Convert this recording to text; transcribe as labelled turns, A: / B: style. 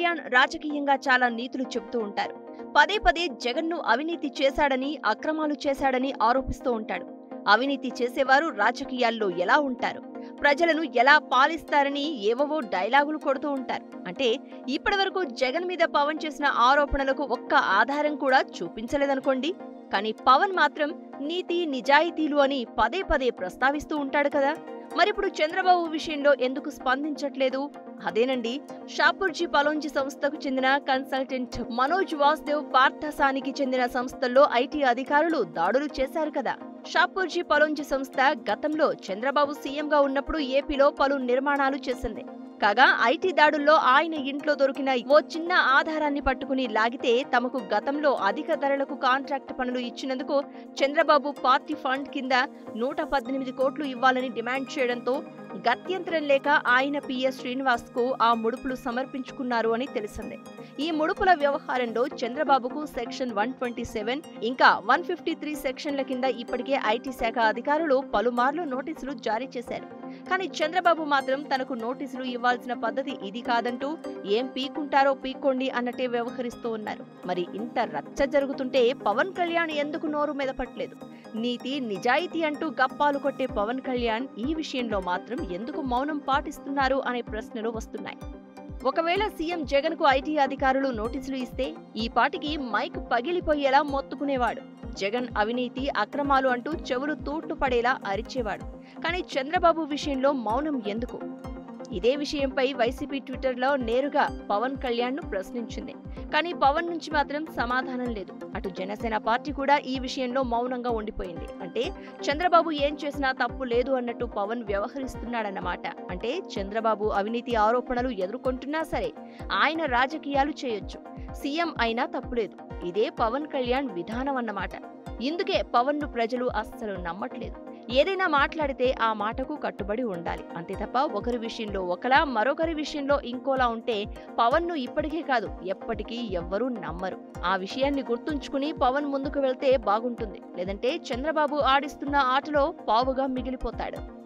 A: కళ్యాణ్ రాజకీయంగా చాలా నీతులు చెబుతూ ఉంటారు. పదే పదే జగన్ను అవినీతి చేశాడని, అక్రమాలు చేశాడని ఆరోపిస్తూ ఉంటాడు. అవినీతి చేసేవారు రాజకీయాల్లో ఎలా ఉంటారు, ప్రజలను ఎలా పాలిస్తారని ఏవో డైలాగులు కొడుతూ ఉంటారు. అంటే ఇప్పటివరకు జగన్ మీద పవన్ చేసిన ఆరోపణలకు ఒక్క ఆధారం కూడా చూపించలేదనుకోండి. కానీ పవన్ మాత్రం నీతి నిజాయితీలు అని పదే పదే ప్రస్తావిస్తూ ఉంటాడు కదా. మరిప్పుడు చంద్రబాబు విషయంలో ఎందుకు స్పందించట్లేదు? అదేనండి, షాపూర్జీ పలోంజీ సంస్థకు చెందిన కన్సల్టెంట్ మనోజ్ వాసుదేవ్ పార్థసానికి చెందిన సంస్థల్లో ఐటీ అధికారులు దాడులు చేశారు కదా. షాపూర్జీ పలోంజీ సంస్థ గతంలో చంద్రబాబు సీఎంగా ఉన్నప్పుడు ఏపీలో పలు నిర్మాణాలు చేసింది. కాగా ఐటీ దాడుల్లో ఆయన ఇంట్లో దొరికిన ఓ చిన్న ఆధారాన్ని పట్టుకుని లాగితే తమకు గతంలో అధిక ధరలకు కాంట్రాక్ట్ పనులు ఇచ్చినందుకు చంద్రబాబు పార్టీ ఫండ్ కింద 118 కోట్లు ఇవ్వాలని డిమాండ్ చేయడంతో గత్యంతరం లేక ఆయన పిఎస్ శ్రీనివాస్ కు ఆ ముడుపులు సమర్పించుకున్నారు అని తెలిసింది. ఈ ముడుపుల వ్యవహారంలో చంద్రబాబుకు సెక్షన్ 127 ఇంకా 153 సెక్షన్ల కింద ఇప్పటికే ఐటీ శాఖ అధికారులు పలుమార్లు నోటీసులు జారీ చేశారు. కానీ చంద్రబాబు మాత్రం తనకు నోటీసులు ఇవ్వాల్సిన పద్ధతి ఇది కాదంటూ ఏం పీక్కుంటారో పీక్కోండి అన్నట్టే వ్యవహరిస్తూ ఉన్నారు. మరి ఇంత రచ్చ జరుగుతుంటే పవన్ కళ్యాణ్ ఎందుకు నోరు మెదపట్లేదు? నీతి నిజాయితీ అంటూ గప్పాలు కొట్టే పవన్ కళ్యాణ్ ఈ విషయంలో మాత్రం ఎందుకు మౌనం పాటిస్తున్నారు అనే ప్రశ్నలు వస్తున్నాయి. ఒకవేళ సీఎం జగన్ కు ఐటీ అధికారులు నోటీసులు ఇస్తే ఈ పాటికి మైక్ పగిలిపోయేలా మొత్తుకునేవాడు. జగన్ అవినీతి అక్రమాలు అంటూ చెవులు తూట్లు పడేలా అరిచేవాడు. కానీ చంద్రబాబు విషయంలో మౌనం ఎందుకు? ఇదే విషయంపై వైసీపీ ట్విట్టర్లో నేరుగా పవన్ కళ్యాణ్ ను ప్రశ్నించింది. కానీ పవన్ నుంచి మాత్రం సమాధానం లేదు. అటు జనసేన పార్టీ కూడా ఈ విషయంలో మౌనంగా ఉండిపోయింది. అంటే చంద్రబాబు ఏం చేసినా తప్పు లేదు అన్నట్టు పవన్ వ్యవహరిస్తున్నాడన్నమాట. అంటే చంద్రబాబు అవినీతి ఆరోపణలు ఎదుర్కొంటున్నా సరే ఆయన రాజకీయాలు చేయొచ్చు, సీఎం అయినా తప్పులేదు. ఇదే పవన్ కళ్యాణ్ విధానం అన్నమాట. ఇందుకే పవన్ ను ప్రజలు అస్సలు నమ్మట్లేదు. ఏదైనా మాట్లాడితే ఆ మాటకు కట్టుబడి ఉండాలి అంతే తప్ప ఒకరి విషయంలో ఒకలా మరొకరి విషయంలో ఇంకోలా ఉంటే పవన్ ను ఇప్పటికే కాదు ఎప్పటికీ ఎవ్వరూ నమ్మరు. ఆ విషయాన్ని గుర్తుంచుకుని పవన్ ముందుకు వెళ్తే బాగుంటుంది. లేదంటే చంద్రబాబు ఆడిస్తున్న ఆటలో పావుగా మిగిలిపోతాడు.